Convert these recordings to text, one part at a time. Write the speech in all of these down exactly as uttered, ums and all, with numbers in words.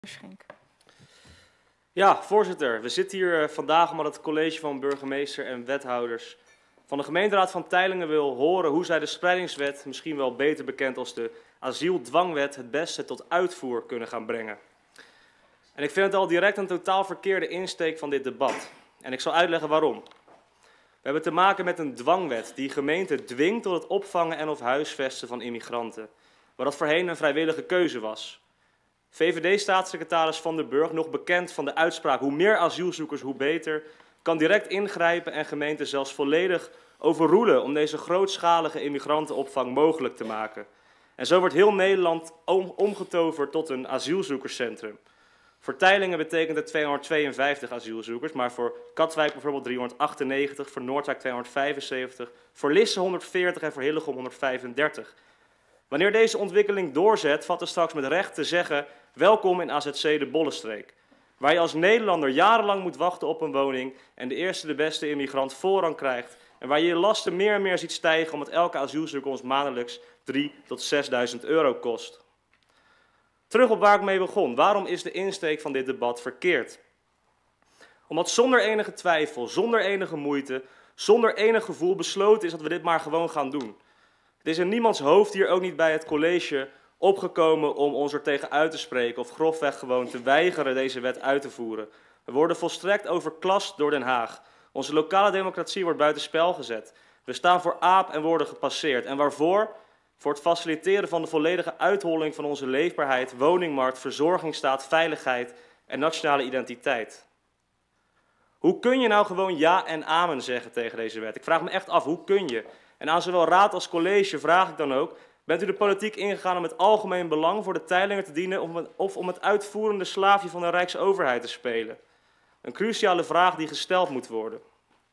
Schenk. Ja, voorzitter. We zitten hier vandaag omdat het college van burgemeester en wethouders van de gemeenteraad van Teylingen wil horen hoe zij de spreidingswet, misschien wel beter bekend als de asieldwangwet, het beste tot uitvoer kunnen gaan brengen. En ik vind het al direct een totaal verkeerde insteek van dit debat. En ik zal uitleggen waarom. We hebben te maken met een dwangwet die gemeenten dwingt tot het opvangen en of huisvesten van immigranten, waar dat voorheen een vrijwillige keuze was. V V D-staatssecretaris Van der Burg, nog bekend van de uitspraak hoe meer asielzoekers hoe beter, kan direct ingrijpen en gemeenten zelfs volledig overroelen om deze grootschalige immigrantenopvang mogelijk te maken. En zo wordt heel Nederland om, omgetoverd tot een asielzoekerscentrum. Voor Teylingen betekent het tweehonderdtweeënvijftig asielzoekers, maar voor Katwijk bijvoorbeeld driehonderdachtennegentig, voor Noordwijk tweehonderdvijfenzeventig, voor Lisse honderdveertig en voor Hillegom honderdvijfendertig. Wanneer deze ontwikkeling doorzet, valt er straks met recht te zeggen: welkom in A Z C de Bollenstreek, waar je als Nederlander jarenlang moet wachten op een woning en de eerste de beste immigrant voorrang krijgt en waar je je lasten meer en meer ziet stijgen omdat elke asielzoeker ons maandelijks drieduizend tot zesduizend euro kost. Terug op waar ik mee begon. Waarom is de insteek van dit debat verkeerd? Omdat zonder enige twijfel, zonder enige moeite, zonder enig gevoel besloten is dat we dit maar gewoon gaan doen. Het is in niemands hoofd, hier ook niet bij het college, opgekomen om ons er tegen uit te spreken of grofweg gewoon te weigeren deze wet uit te voeren. We worden volstrekt overklast door Den Haag. Onze lokale democratie wordt buitenspel gezet. We staan voor aap en worden gepasseerd. En waarvoor? Voor het faciliteren van de volledige uitholling van onze leefbaarheid, woningmarkt, verzorgingsstaat, veiligheid en nationale identiteit. Hoe kun je nou gewoon ja en amen zeggen tegen deze wet? Ik vraag me echt af, hoe kun je? En aan zowel raad als college vraag ik dan ook: bent u de politiek ingegaan om het algemeen belang voor de Teylingen te dienen of om het uitvoerende slaafje van de Rijksoverheid te spelen? Een cruciale vraag die gesteld moet worden.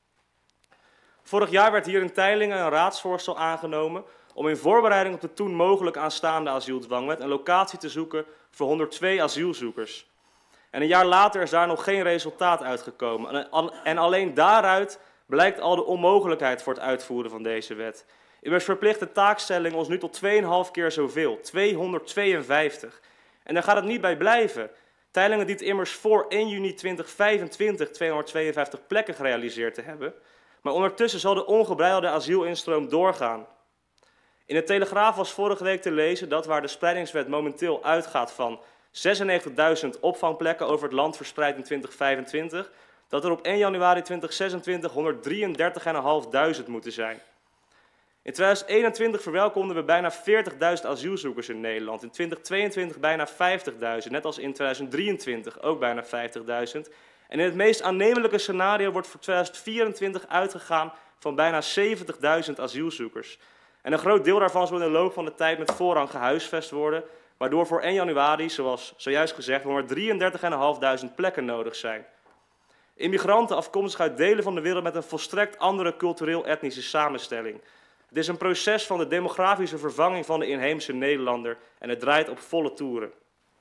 Vorig jaar werd hier in Teylingen een raadsvoorstel aangenomen om in voorbereiding op de toen mogelijk aanstaande asieldwangwet een locatie te zoeken voor honderdtwee asielzoekers. En een jaar later is daar nog geen resultaat uitgekomen. En alleen daaruit blijkt al de onmogelijkheid voor het uitvoeren van deze wet. Immers verplicht de taakstelling ons nu tot tweeënhalf keer zoveel, tweehonderdtweeënvijftig. En daar gaat het niet bij blijven. Teylingen dient immers voor één juni tweeduizend vijfentwintig tweehonderdtweeënvijftig plekken gerealiseerd te hebben. Maar ondertussen zal de ongebreidelde asielinstroom doorgaan. In de Telegraaf was vorige week te lezen dat waar de spreidingswet momenteel uitgaat van zesennegentigduizend opvangplekken over het land verspreid in tweeduizend vijfentwintig... dat er op één januari tweeduizend zesentwintig honderddrieëndertigduizend moeten zijn. In tweeduizend eenentwintig verwelkomden we bijna veertigduizend asielzoekers in Nederland. In tweeduizend tweeëntwintig bijna vijftigduizend, net als in tweeduizend drieëntwintig ook bijna vijftigduizend. En in het meest aannemelijke scenario wordt voor tweeduizend vierentwintig uitgegaan van bijna zeventigduizend asielzoekers. En een groot deel daarvan zal in de loop van de tijd met voorrang gehuisvest worden, waardoor voor één januari, zoals zojuist gezegd, honderddrieëndertigduizend plekken nodig zijn. Immigranten afkomstig uit delen van de wereld met een volstrekt andere cultureel-etnische samenstelling. Het is een proces van de demografische vervanging van de inheemse Nederlander en het draait op volle toeren.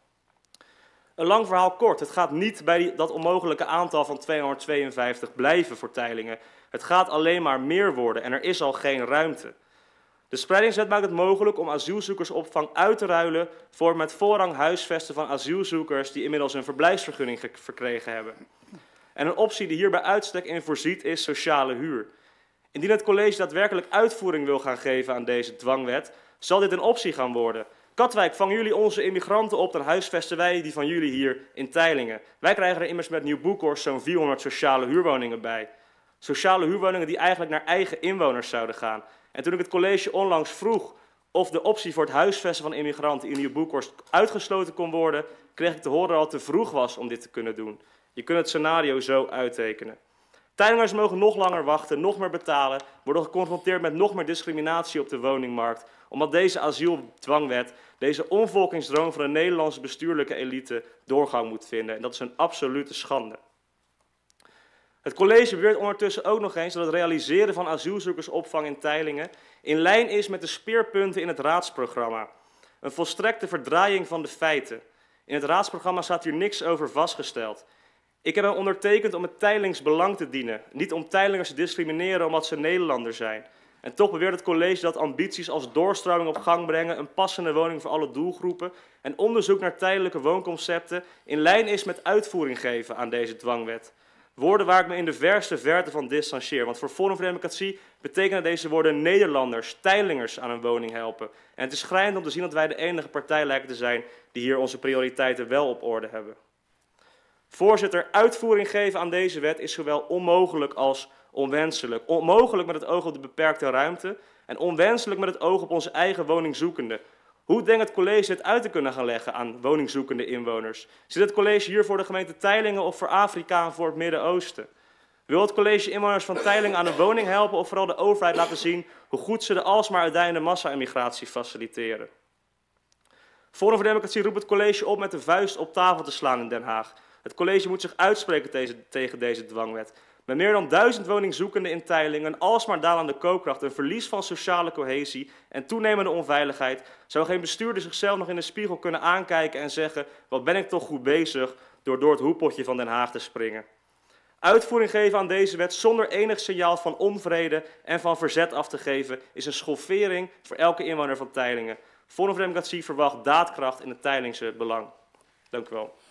Een lang verhaal kort, het gaat niet bij die, dat onmogelijke aantal van tweehonderdtweeënvijftig blijven voor Teylingen. Het gaat alleen maar meer worden en er is al geen ruimte. De spreidingswet maakt het mogelijk om asielzoekersopvang uit te ruilen voor met voorrang huisvesten van asielzoekers die inmiddels een verblijfsvergunning verkregen hebben. En een optie die hier bij uitstek in voorziet is sociale huur. Indien het college daadwerkelijk uitvoering wil gaan geven aan deze dwangwet, zal dit een optie gaan worden. Katwijk, vangen jullie onze immigranten op, dan huisvesten wij die van jullie hier in Teylingen. Wij krijgen er immers met Nieuw Boekhorst zo'n vierhonderd sociale huurwoningen bij. Sociale huurwoningen die eigenlijk naar eigen inwoners zouden gaan. En toen ik het college onlangs vroeg of de optie voor het huisvesten van immigranten in Nieuw Boekhorst uitgesloten kon worden, kreeg ik te horen dat het te vroeg was om dit te kunnen doen. Je kunt het scenario zo uittekenen. Teylingers mogen nog langer wachten, nog meer betalen, worden geconfronteerd met nog meer discriminatie op de woningmarkt, omdat deze asieldwangwet, deze omvolkingsdroom van de Nederlandse bestuurlijke elite doorgang moet vinden. En dat is een absolute schande. Het college beweert ondertussen ook nog eens dat het realiseren van asielzoekersopvang in Teylingen in lijn is met de speerpunten in het raadsprogramma. Een volstrekte verdraaiing van de feiten. In het raadsprogramma staat hier niks over vastgesteld. Ik heb hem ondertekend om het Teylings belang te dienen, niet om Teylingers te discrimineren omdat ze Nederlander zijn. En toch beweert het college dat ambities als doorstroming op gang brengen, een passende woning voor alle doelgroepen en onderzoek naar tijdelijke woonconcepten in lijn is met uitvoering geven aan deze dwangwet. Woorden waar ik me in de verste verte van distancieer. Want voor Forum voor Democratie betekenen deze woorden Nederlanders, Teylingers aan een woning helpen. En het is schrijnend om te zien dat wij de enige partij lijken te zijn die hier onze prioriteiten wel op orde hebben. Voorzitter, uitvoering geven aan deze wet is zowel onmogelijk als onwenselijk. Onmogelijk met het oog op de beperkte ruimte en onwenselijk met het oog op onze eigen woningzoekenden. Hoe denkt het college dit uit te kunnen gaan leggen aan woningzoekende inwoners? Zit het college hier voor de gemeente Teylingen of voor Afrika en voor het Midden-Oosten? Wil het college inwoners van Teylingen aan een woning helpen of vooral de overheid laten zien hoe goed ze de alsmaar uitdijende massa-immigratie faciliteren? Forum voor Democratie roept het college op met de vuist op tafel te slaan in Den Haag. Het college moet zich uitspreken tegen deze dwangwet. Met meer dan duizend woningzoekenden in Teylingen, een alsmaar dalende koopkracht, een verlies van sociale cohesie en toenemende onveiligheid, zou geen bestuurder zichzelf nog in de spiegel kunnen aankijken en zeggen: wat ben ik toch goed bezig door door het hoepeltje van Den Haag te springen. Uitvoering geven aan deze wet zonder enig signaal van onvrede en van verzet af te geven is een schoffering voor elke inwoner van Teylingen. Forum voor Democratie verwacht daadkracht in het Teylingse belang. Dank u wel.